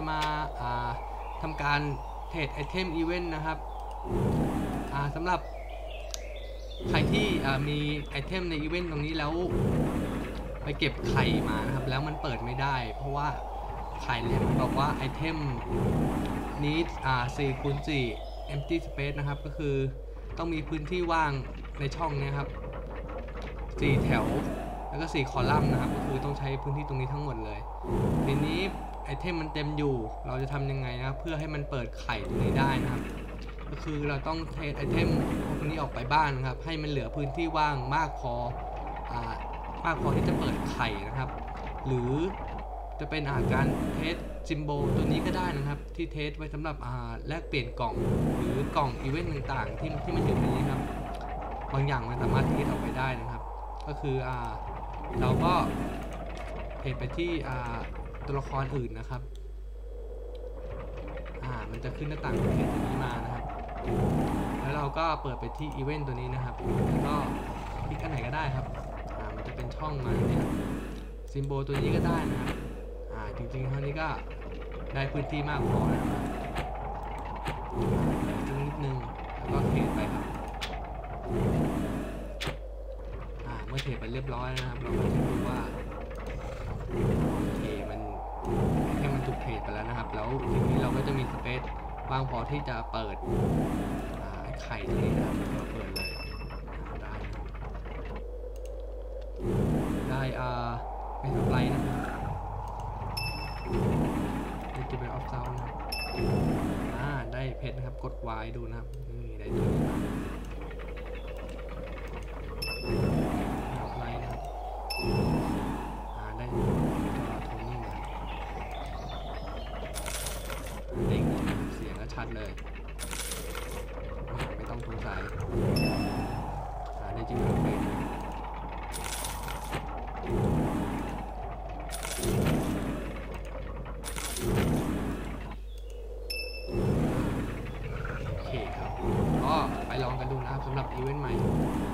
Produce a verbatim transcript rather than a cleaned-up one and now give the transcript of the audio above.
มาทำการเทรดไอเทมอีเวนต์นะครับสำหรับใครที่มีไอเทมในอีเวนต์ตรงนี้แล้วไปเก็บไข่มานะครับแล้วมันเปิดไม่ได้เพราะว่าไข่เนี่ยมันบอกว่าไอเทมนี้สี่คูณสี่ empty space นะครับก็คือต้องมีพื้นที่ว่างในช่องนี้ครับสี่แถวแล้วก็สี่คอลัมน์นะครับก็คือต้องใช้พื้นที่ตรงนี้ทั้งหมดเลยทีนี้ไอเทมมันเต็มอยู่เราจะทำยังไงนะครับเพื่อให้มันเปิดไข่ตรงนี้ได้นะครับก็คือเราต้องเทรดไอเทมพวกนี้ออกไปบ้างนะครับให้มันเหลือพื้นที่ว่างมากพออ่ามากพอที่จะเปิดไข่นะครับหรือจะเป็นอาการเทสซิมโบลตัวนี้ก็ได้นะครับที่เทสไว้สำหรับแลกเปลี่ยนกล่องหรือกล่องอีเวนต์ต่างๆที่ที่มันอยู่ในนี้ครับบางอย่างมันสามารถเทสออกไปได้นะครับก็คืออ่าเราก็เทสไปที่อ่าตัวละครอื่นนะครับอ่ามันจะขึ้นหน้าต่างเทสตัวนี้มานะครับแล้วเราก็เปิดไปที่อีเวนต์ตัวนี้นะครับแล้วก็คลิกอันไหนก็ได้ครับอ่ามันจะเป็นช่องมาเนี่ยซิมโบลตัวนี้ก็ได้นะครับอ่าจริงๆเท่านี้ก็ได้พื้นที่มากพอนะครับนิดนึงแล้วก็เทสไปครับอ่าเมื่อเทสไปเรียบร้อยนะครับเราก็จะดูว่าเทมันแค่มันถูกเทสไปแล้วนะครับแล้วทีนี้เราก็จะมีสเปซว่างพอที่จะเปิดไข่ตัวนี้นะครับเราเปิดเลยได้ได้อ่าเป็นสไลด์นะครับได้จะเป็นออฟซาวน์นะครับอ่าได้เพชรนะครับกด Y ดูนะครับนี่ได้ตัวนี้มาออฟไลน์นะครับอ่าได้ตัวโทนี่มาเด้งเสียงก็ชัดเลยไม่ต้องสงสัยอ่าได้จริงๆเป็นโอเคครับก็ไปลองกันดูนะครับสำหรับอีเวนต์ใหม่